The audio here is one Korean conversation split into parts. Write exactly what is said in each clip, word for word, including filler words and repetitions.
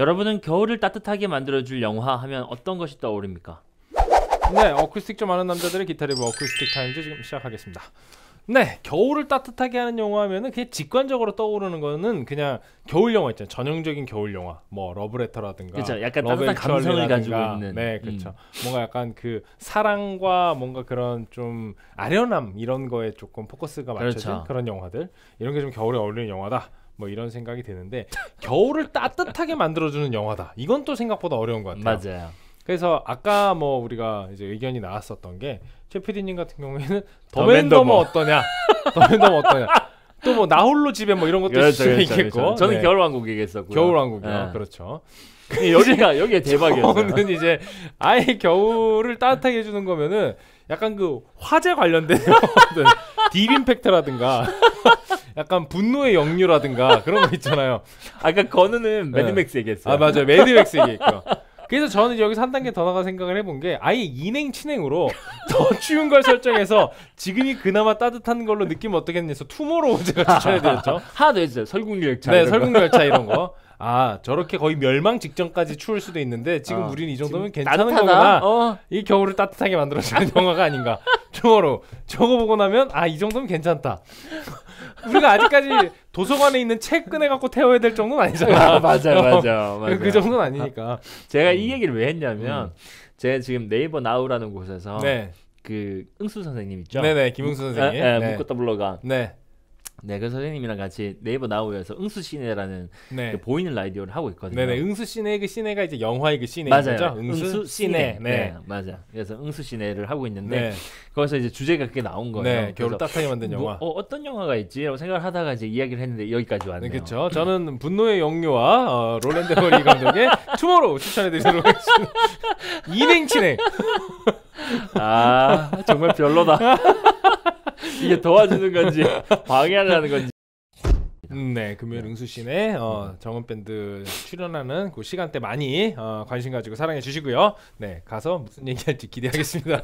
여러분은 겨울을 따뜻하게 만들어줄 영화 하면 어떤 것이 떠오릅니까? 네, 어쿠스틱 좀 아는 남자들의 기타 리뷰 어쿠스틱 타임즈 지금 시작하겠습니다. 네, 겨울을 따뜻하게 하는 영화 하면은 그냥 직관적으로 떠오르는 거는 그냥 겨울 영화 있잖아요. 전형적인 겨울 영화, 뭐 러브레터라든가, 그렇죠. 약간 따뜻한 감성을 가지고 있는. 네, 그렇죠. 음. 뭔가 약간 그 사랑과 뭔가 그런 좀 아련함 이런 거에 조금 포커스가 맞춰진 그렇죠. 그런 영화들, 이런 게 좀 겨울에 어울리는 영화다. 뭐 이런 생각이 드는데 겨울을 따뜻하게 만들어주는 영화다. 이건 또 생각보다 어려운 것 같아요. 맞아요. 그래서 아까 뭐 우리가 이제 의견이 나왔었던 게 최 피디님 같은 경우에는 더맨더머 어떠냐, 더맨더머 어떠냐, 또 뭐 나홀로 집에 뭐 이런 것도 그렇죠, 있을 수 그렇죠, 있겠고. 그렇죠. 저는 네. 겨울왕국 얘기했었고요. 겨울왕국이요. 네. 그렇죠. 여기가 여기가 대박이었어요. 저는 이제 아예 겨울을 따뜻하게 해주는 거면은 약간 그 화재 관련된 딥임팩트라든가 약간 분노의 역류라든가 그런 거 있잖아요. 아까 건우는 네. 매드맥스 얘기했어요. 아 맞아요, 매드맥스 얘기했고요. 그래서 저는 여기서 한 단계 더 나가 생각을 해본 게 아예 인행 친행으로 더 추운 걸 설정해서 지금이 그나마 따뜻한 걸로 느끼면 어떻겠냐 해서 투모로우 제가 추천해드렸죠. 하나 더 해주세요. 설국열차. 네, 설국열차 이런 거. 아 저렇게 거의 멸망 직전까지 추울 수도 있는데 지금 어, 우리는 이 정도면 괜찮은 따뜻하다? 거구나. 어. 이 겨울을 따뜻하게 만들어주는 영화가 아닌가. 투모로우. 저거 보고 나면 아 이 정도면 괜찮다. 우리가 아직까지 도서관에 있는 책 꺼내갖고 태워야 될 정도는 아니잖아. 아, 맞아요, 맞아요, 맞아요. 그 정도는 아니니까. 제가 음. 이 얘기를 왜 했냐면 음. 제가 지금 네이버 나우라는 곳에서 네. 그 응수 선생님 있죠. 네네, 김응수 선생님. 네, 네. 묶었다 블로가. 네. 네, 그 선생님이랑 같이 네이버 나우에서 응수 시네라는 네. 그 보이는 라디오를 하고 있거든요. 네네, 응수 시네 그 시네가 이제 영화의 그 시네인 맞아요. 거죠. 응수, 응수 시네. 시네. 네. 네, 맞아. 그래서 응수 시네를 하고 있는데 네. 거기서 이제 주제가 그게 나온 거예요. 네, 겨울 따뜻하게 만든 영화. 뭐, 어, 어떤 영화가 있지라고 생각을 하다가 이제 이야기를 했는데 여기까지 왔네요. 네, 그렇죠. 저는 분노의 역류와 어, 롤랜드 허리 감독의 투모로우 추천해드리도록 하겠습니다. 인행 친행. 아 정말 별로다. 이게 도와주는 건지 방해하려는 건지. 네, 금요일 응수씨네 어, 정은밴드 출연하는 그 시간대 많이 어, 관심 가지고 사랑해 주시고요. 네, 가서 무슨 얘기할지 기대하겠습니다.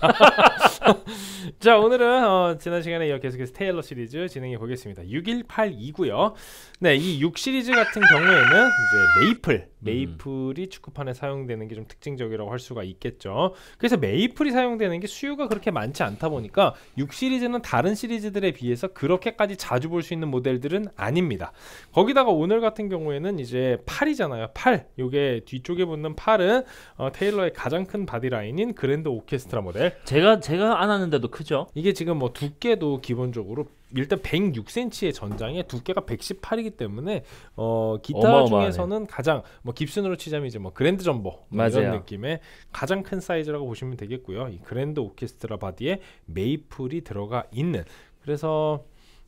자, 오늘은 어, 지난 시간에 이어 계속해서 테일러 시리즈 진행해 보겠습니다. 육일팔이고요. 네, 이 육 시리즈 같은 경우에는 이제 메이플, 메이플이 음. 축구판에 사용되는 게 좀 특징적이라고 할 수가 있겠죠. 그래서 메이플이 사용되는 게 수요가 그렇게 많지 않다 보니까 육 시리즈는 다른 시리즈들에 비해서 그렇게까지 자주 볼 수 있는 모델들은 아닙니다. 거기다가 오늘 같은 경우에는 이제 팔이잖아요. 팔. 요게 뒤쪽에 붙는 팔은 어, 테일러의 가장 큰 바디라인인 그랜드 오케스트라 모델. 제가 제가 안 하는데도 크죠. 이게 지금 뭐 두께도 기본적으로 일단 백육 센티미터의 전장에 두께가 백십팔이기 때문에 어 기타 어마어마하네. 중에서는 가장 뭐 깁슨으로 치자면 이제 뭐 그랜드 점보 뭐 이런 느낌의 가장 큰 사이즈라고 보시면 되겠고요. 이 그랜드 오케스트라 바디에 메이플이 들어가 있는, 그래서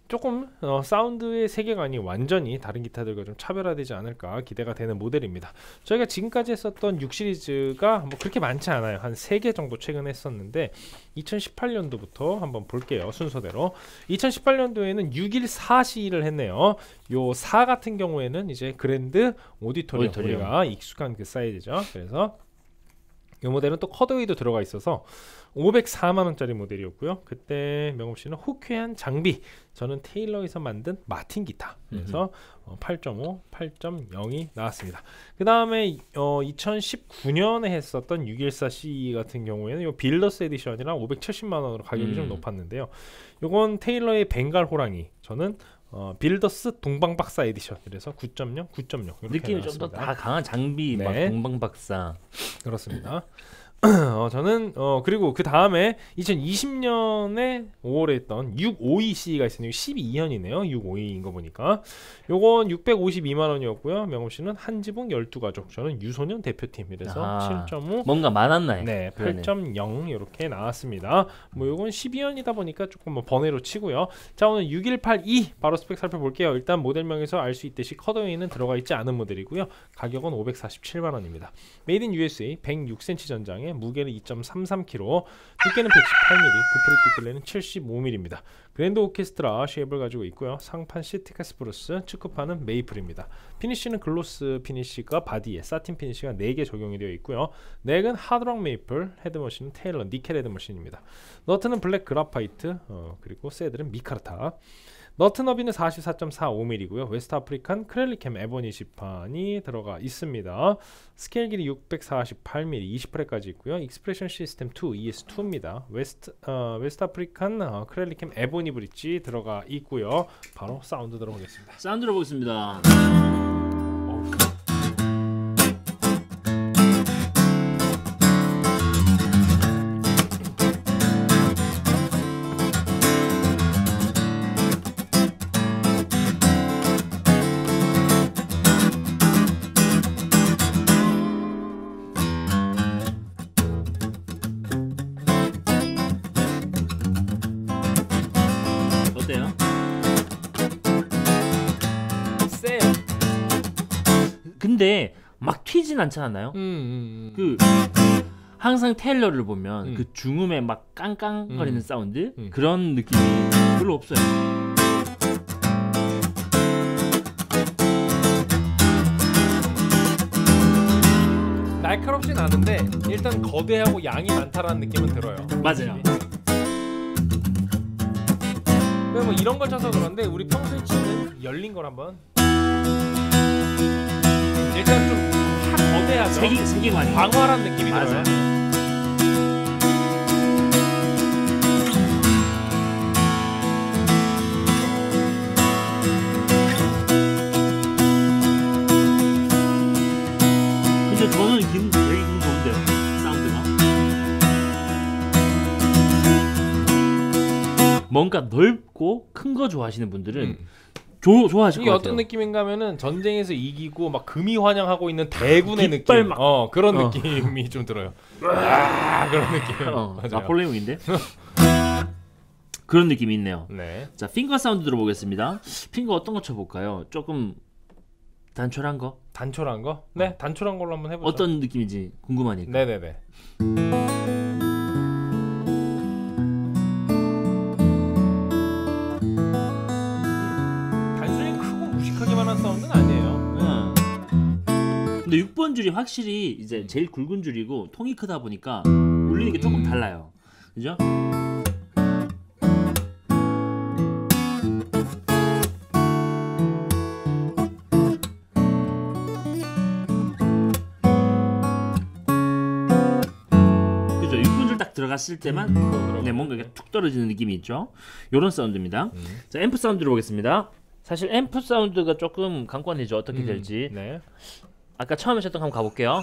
조금 어, 사운드의 세계관이 완전히 다른 기타들과 좀 차별화되지 않을까 기대가 되는 모델입니다. 저희가 지금까지 했었던 육 시리즈가 뭐 그렇게 많지 않아요. 한 세 개 정도 최근에 했었는데 이천십팔 년도부터 한번 볼게요. 순서대로 이천십팔 년도에는 육일사 시를 했네요. 요 사 같은 경우에는 이제 그랜드 오디토리움, 오디토리움. 우리가 익숙한 그 사이즈죠. 그래서 이 모델은 또 컷어웨이도 들어가 있어서 오백사만 원짜리 모델이었고요. 그때 명업씨는 호쾌한 장비, 저는 테일러에서 만든 마틴 기타, 그래서 어, 팔 점 오, 팔 점 영이 나왔습니다. 그 다음에 어, 이천십구 년에 했었던 육일사 씨 같은 경우에는 요 빌더스 에디션이랑 오백칠십만 원으로 가격이 음. 좀 높았는데요. 요건 테일러의 벵갈 호랑이, 저는 어, 빌더스 동방박사 에디션, 그래서 구 점 영, 구 점 영 느낌이 좀 더 다 강한 장비, 네. 막 동방박사. 그렇습니다. 어, 저는 어 그리고 그 다음에 이천이십 년에 오월에 했던 육오이 씨가 있었는데 십이 년이네요. 육오이인 거 보니까 요건 육백오십이만 원이었고요. 명호씨는 한 지붕 열두 가족, 저는 유소년 대표팀, 그래서 아, 칠 점 오, 뭔가 많았나요? 네, 팔 점 영 이렇게 나왔습니다. 뭐 요건 십이 년이다 보니까 조금 뭐 번외로 치고요. 자, 오늘 육일팔이 바로 스펙 살펴볼게요. 일단 모델명에서 알 수 있듯이 컷어웨이는 들어가 있지 않은 모델이고요. 가격은 오백사십칠만 원입니다. 메이드 인 유에스에이, 백육 센티미터 전장에 무게는 이 점 삼삼 킬로그램, 두께는 백십팔 밀리미터, 부프리 뒷글레는 칠십오 밀리미터입니다. 그랜드 오케스트라 쉐입을 가지고 있고요. 상판 시티카 스프루스, 측구판은 메이플입니다. 피니쉬는 글로스 피니쉬가 바디에, 사틴 피니쉬가 네 개 적용이 되어 있고요. 넥은 하드락 메이플, 헤드머신은 테일러 니켈 헤드머신입니다. 너트는 블랙 그라파이트, 어, 그리고 새들은 미카르타. 너트너비는 사십사 점 사오 밀리미터고요. 웨스트 아프리칸 크렐리캠 에보니 지판이 들어가 있습니다. 스케일 길이 육백사십팔 밀리미터 이십 프렛까지 있고요. 익스프레션 시스템 투 이에스 투입니다. 웨스트 어, 웨스트 아프리칸 어, 크렐리캠 에보니 브릿지 들어가 있고요. 바로 사운드 들어보겠습니다. 사운드 들어보겠습니다. 어때요? 세요. 근데 막 튀진 않지 않나요? 음, 음, 음. 그 항상 테일러를 보면 음. 그 중음에 막 깡깡거리는 음. 사운드 음. 그런 느낌이 별로 없어요. 날카롭진 않은데 일단 거대하고 양이 많다라는 느낌은 들어요. 맞아요. 뭐 이런 걸 쳐서 그런데 우리 평소에 치는 열린 걸 한번 일단 좀 확 거대하죠. 세계 세계관이 광활한 느낌이 맞아요. 들어요. 근데 저는 기분 되게 기분 좋은데요. 사운드가 뭔가 넓고 큰 거 좋아하시는 분들은 음. 조, 좋아하실 이게 것 어떤 같아요. 느낌인가 하면은 전쟁에서 이기고 막 금이 환영하고 있는 대군의 깃발 느낌. 막- 어 그런 어. 느낌이 좀 들어요. 아 그런 느낌. 어, 맞아요. 나폴레옹인데 그런 느낌이 있네요. 네. 자, 핑거 사운드 들어보겠습니다. 핑거 어떤 거 쳐볼까요? 조금 단촐한 거? 단촐한 거? 네, 단촐한 걸로 한번 해보죠. 어떤 느낌인지 궁금하니까. 네네네. 단순히 크고 무식하기만 한 사운드는 아니에요. 음. 근데 육 번 줄이 확실히 이제 제일 굵은 줄이고 통이 크다 보니까 울리는 게 조금 음. 달라요. 그죠? 그죠? 육 번 줄 딱 들어갔을 때만 네, 뭔가 이렇게 툭 떨어지는 느낌이 있죠. 요런 사운드입니다. 음. 자, 앰프 사운드 들어보겠습니다. 사실 앰프 사운드가 조금 관건이죠. 어떻게 음, 될지. 네. 아까 처음에 쳤던 거 한번 가볼게요.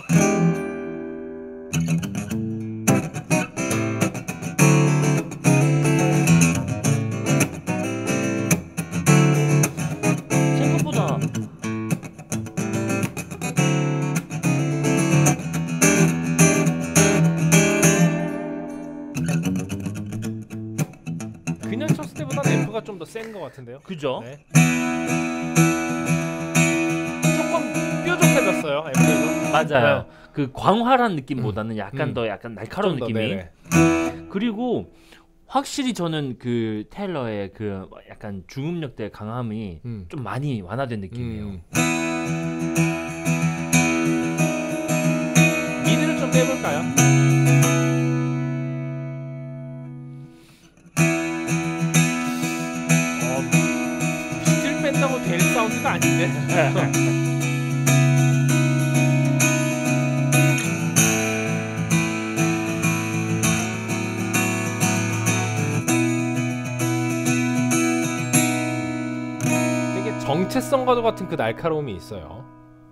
생각보다 그냥 쳤을 때보다는 앰프가 좀 더 센 것 같은데요. 그죠? 네. 조금 뾰족해졌어요. 앰프에서. 맞아요. 그 광활한 느낌보다는 약간 음. 더 약간 날카로운 좀 더, 느낌이. 네네. 그리고 확실히 저는 그 테일러의 그 약간 중음역대 강함이 음. 좀 많이 완화된 느낌이에요. 음. 미드를 좀 빼볼까요? 어, 미드를 뺀다고 될 사운드가 아닌데. 되게 정체성과도 같은 그 날카로움이 있어요.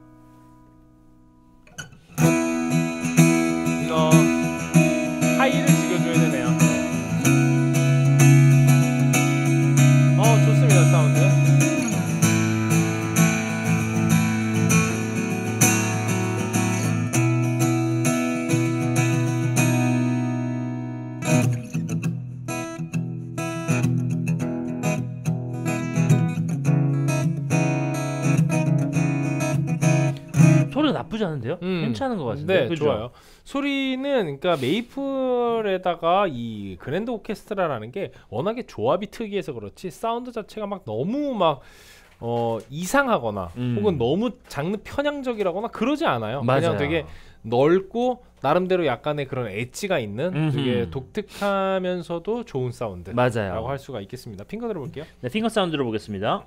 어, 하이를 즐겨줘야 되네요. 어, 좋습니다, 사운드. 소리가 나쁘지 않은데요? 음, 괜찮은 것 같은데. 네, 그죠? 좋아요. 소리는 그러니까 메이플에다가 이 그랜드 오케스트라라는 게 워낙에 조합이 특이해서 그렇지 사운드 자체가 막 너무 막 어, 이상하거나 음. 혹은 너무 장르 편향적이라거나 그러지 않아요. 맞아요. 그냥 되게 넓고 나름대로 약간의 그런 엣지가 있는 음흠. 되게 독특하면서도 좋은 사운드라고 맞아요. 할 수가 있겠습니다. 핑거 들어볼게요. 네, 핑거 사운드 들어보겠습니다.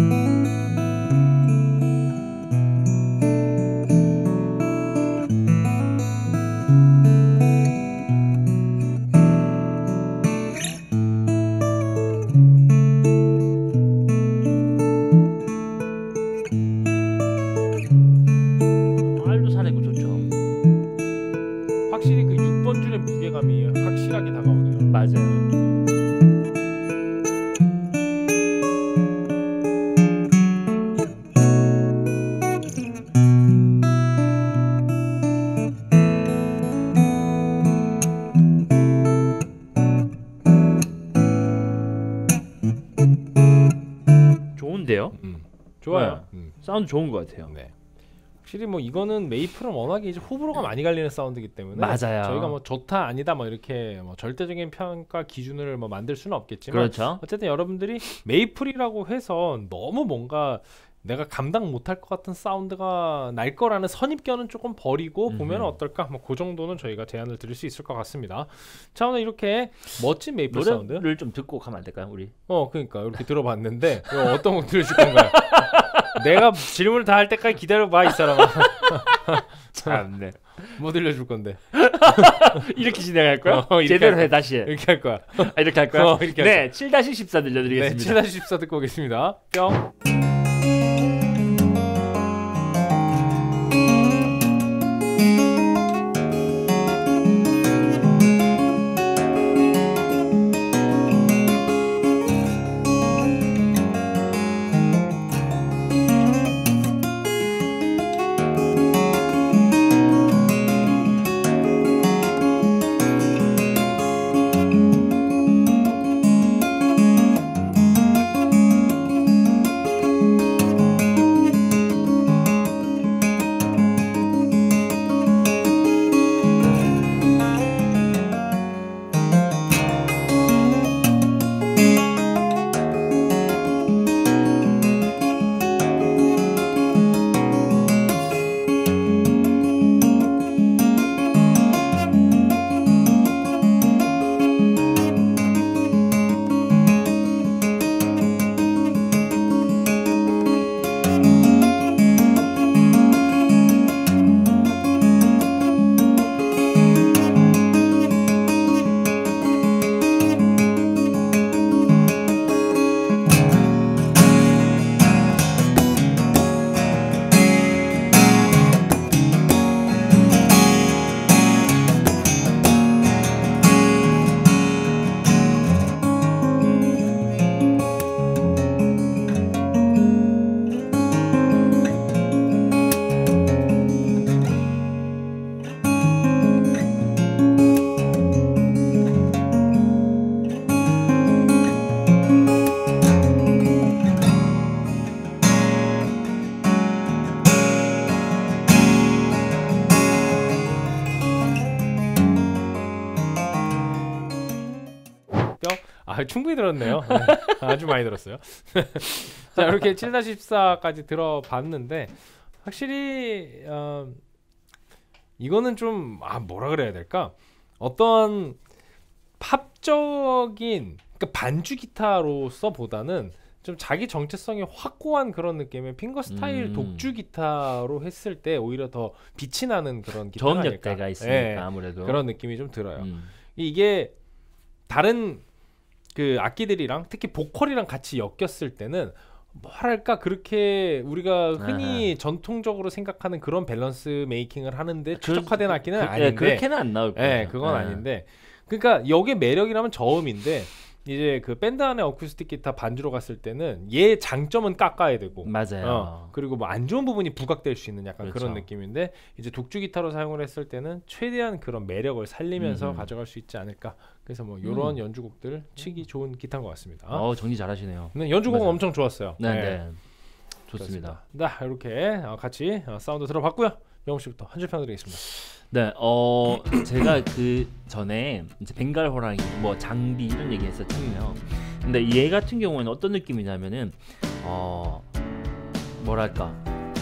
확실히 그 육 번 줄의 무게감이 확실하게 다가오네요. 맞아요. 좋은데요? 음, 좋아요. 네. 음. 사운드 좋은 것 같아요. 네. 확실히 뭐 이거는 메이플은 워낙에 이제 호불호가 많이 갈리는 사운드이기 때문에 맞아요. 저희가 뭐 좋다 아니다 뭐 이렇게 뭐 절대적인 평가 기준을 뭐 만들 수는 없겠지만 그렇죠. 어쨌든 여러분들이 메이플이라고 해서 너무 뭔가 내가 감당 못할 것 같은 사운드가 날 거라는 선입견은 조금 버리고 보면 어떨까? 뭐 그 정도는 저희가 제안을 드릴 수 있을 것 같습니다. 자, 오늘 이렇게 멋진 메이플 노래를 사운드 좀 듣고 가면 안 될까요, 우리? 어 그러니까 이렇게 들어봤는데 이거 어떤 곡 들으실 건가요? 내가 질문을 다 할 때까지 기다려봐 이 사람아. 참네. 뭐 들려줄 건데? 이렇게 진행할 거야? 어, 이렇게 제대로 할 해 다시 해. 이렇게 할 거야. 아, 이렇게 할 거야? 어, 이렇게 네, 칠 십사 네, 들려드리겠습니다. 칠 다시 십사 듣고 오겠습니다. 뿅. 아, 충분히 들었네요. 네, 아주 많이 들었어요. 자, 이렇게 칠 십사까지 들어봤는데 확실히 어, 이거는 좀 아, 뭐라 그래야 될까? 어떤 팝적인 그러니까 반주 기타로서 보다는 좀 자기 정체성이 확고한 그런 느낌의 핑거 스타일 음. 독주 기타로 했을 때 오히려 더 빛이 나는 그런 기타가 아닐까. 저음역대가 있으니까 네, 아무래도 그런 느낌이 좀 들어요. 음. 이게 다른 그 악기들이랑 특히 보컬이랑 같이 엮였을 때는 뭐랄까 그렇게 우리가 흔히 아하. 전통적으로 생각하는 그런 밸런스 메이킹을 하는데 그- 최적화된 악기는 그, 아닌데 네, 그렇게는 안 나올 거예요. 예, 그건 네. 아닌데 그러니까 여기에 매력이라면 저음인데 이제 그 밴드 안에 어쿠스틱 기타 반주로 갔을 때는 얘 장점은 깎아야 되고 맞아요. 어, 그리고 뭐 안 좋은 부분이 부각될 수 있는 약간 그렇죠. 그런 느낌인데 이제 독주 기타로 사용을 했을 때는 최대한 그런 매력을 살리면서 음흠. 가져갈 수 있지 않을까. 그래서 뭐 이런 음. 연주곡들 치기 좋은 기타인 것 같습니다. 어, 정리 잘하시네요. 네, 연주곡은 맞아요. 엄청 좋았어요. 네, 네. 좋습니다. 네, 이렇게 어, 같이 어, 사운드 들어봤고요. 영웅 씨부터 한 줄 평드리겠습니다. 네, 어 제가 그 전에 이제 벵갈 호랑이 뭐 장비 이런 얘기 했었잖아요. 근데 얘 같은 경우에는 어떤 느낌이냐면은 어 뭐랄까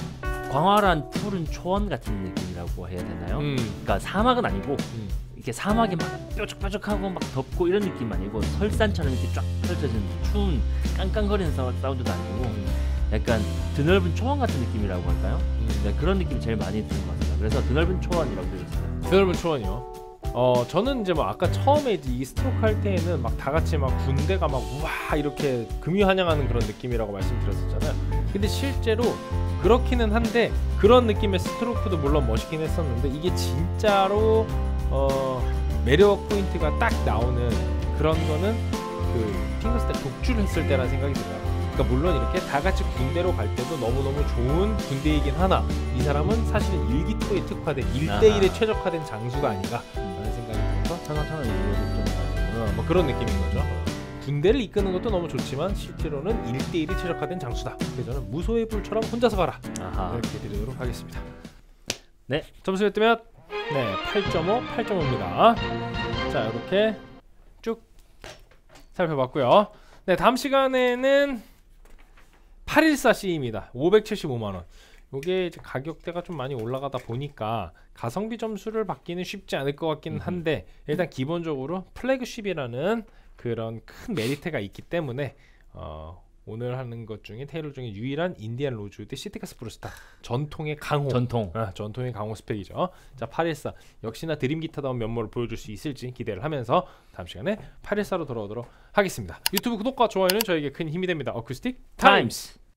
광활한 푸른 초원 같은 느낌이라고 해야 되나요? 음. 그러니까 사막은 아니고 음. 이렇게 사막이 막 뾰족뾰족하고 막 덥고 이런 느낌 아니고 설산처럼 이렇게 쫙 펼쳐진 추운 깡깡거리는 사- 사운드도 아니고 약간 드넓은 초원 같은 느낌이라고 할까요? 음. 네, 그런 느낌이 제일 많이 드는 것 같습니다. 그래서 드넓은 초원이라고 되어 있어요. 드넓은 초원이요. 어 저는 이제 뭐 아까 처음에 이제 이 스트로크 할 때에는 막 다 같이 막 군대가 막 우와 이렇게 금유한양하는 그런 느낌이라고 말씀드렸었잖아요. 근데 실제로 그렇기는 한데 그런 느낌의 스트로크도 물론 멋있긴 했었는데 이게 진짜로 어 매력 포인트가 딱 나오는 그런 거는 그 핑거스텝 독주를 했을 때라는 생각이 들어요. 그러니까 물론 이렇게 다 같이 군대로 갈 때도 너무너무 좋은 군대이긴 하나 이 사람은 사실은 일기토에 특화된 일 대 일에 최적화된 장수가 아닌가라는 생각이 들어서 천하천하 이루어졌죠. 어, 뭐 그런 느낌인 거죠. 군대를 이끄는 것도 너무 좋지만 실제로는 일 대 일에 최적화된 장수다. 그래서 저는 무소의 불처럼 혼자서 가라 아하. 이렇게 드리도록 하겠습니다. 네. 점수 몇 대면? 네, 팔 점 오, 팔 점 오입니다. 자, 이렇게 쭉 살펴봤고요. 네, 다음 시간에는 팔백십사 씨입니다. 오백칠십오만 원. 요게 이제 가격대가 좀 많이 올라가다 보니까 가성비 점수를 받기는 쉽지 않을 것 같기는 한데 일단 기본적으로 플래그십이라는 그런 큰 메리트가 있기 때문에 어, 오늘 하는 것 중에 테일러 중에 유일한 인디안 로즈우드 시티카스 브루스타 전통의 강호 전통. 아, 전통의 강호 스펙이죠. 자, 팔백십사 역시나 드림 기타다운 면모를 보여줄 수 있을지 기대를 하면서 다음 시간에 팔백십사로 돌아오도록 하겠습니다. 유튜브 구독과 좋아요는 저에게 큰 힘이 됩니다. 어쿠스틱 타임스.